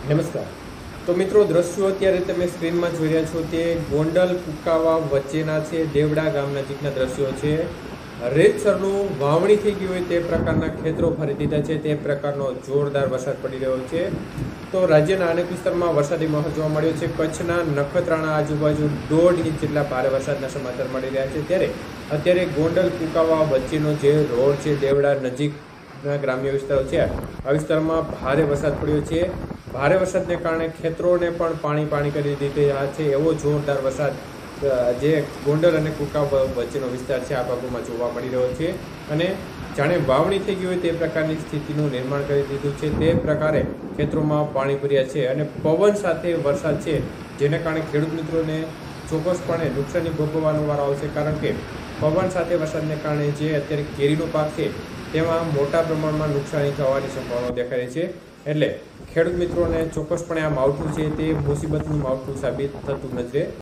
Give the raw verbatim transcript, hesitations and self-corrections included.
નમસ્કાર। તો મિત્રો દ્રશ્યો અત્યારે તમે સ્ક્રીનમાં જોઈ રહ્યા છો તે ગોંડલ કુકાવા વચ્ચેના છે દેવડા ગામ નજીકના દ્રશ્યો છે। રેતસરનું વાવણી થઈ ગયું હોય તે પ્રકારના ખેતરો ભરી દીધા છે, તે પ્રકારનો જોરદાર વરસાદ પડી રહ્યો છે। તો રાજ્યના અનેક વિસ્તારમાં વરસાદી માહોલ જોવા મળ્યો છે। કચ્છના નખત્રાણા આજુબાજુ દોઢ ઇંચ જેટલા ભારે વરસાદના સમાચાર મળી રહ્યા છે। ત્યારે અત્યારે ગોંડલ કુકાવા વચ્ચેનો જે રોડ છે દેવડા નજીકના ગ્રામ્ય વિસ્તારો છે, આ વિસ્તારમાં ભારે વરસાદ પડ્યો છે। ભારે વરસાદને કારણે ખેતરોને પણ પાણી પાણી કરી દીધા છે। એવો જોરદાર વરસાદ જે ગોંડલ અને કુકાવા વચ્ચેનો વિસ્તાર છે આ ભાગોમાં જોવા મળી રહ્યો છે અને જાણે વાવણી થઈ ગઈ હોય તે પ્રકારની સ્થિતિનું નિર્માણ કરી દીધું છે। તે પ્રકારે ખેતરોમાં પાણી ભર્યા છે અને પવન સાથે વરસાદ છે, જેને કારણે ખેડૂત મિત્રોને ચોક્કસપણે નુકસાની ભોગવવાનો વારો આવશે, કારણ કે પવન સાથે વરસાદને કારણે જે અત્યારે કેરીનો પાક છે તેમાં મોટા પ્રમાણમાં નુકસાની થવાની સંભાવના દેખાઈ રહી છે। એટલે ખેડૂત મિત્રોને ચોક્કસપણે આ માવઠું છે તે મુસીબતનું માવઠું સાબિત થતું નજરે